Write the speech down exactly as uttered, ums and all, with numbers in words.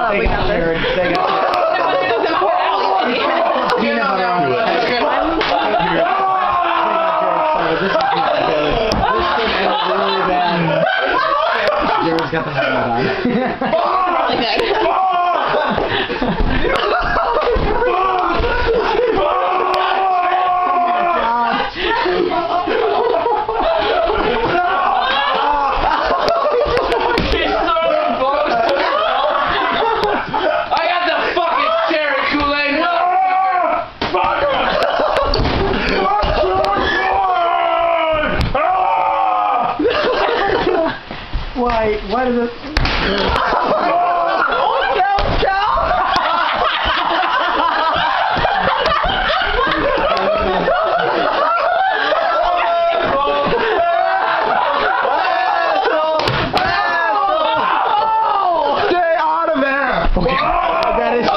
Oh, we got this. They got peanut butter on it. This thing ended really bad. Jared's got the helmet on. Really good. Why? Why does it? Stay out of there! Okay. That is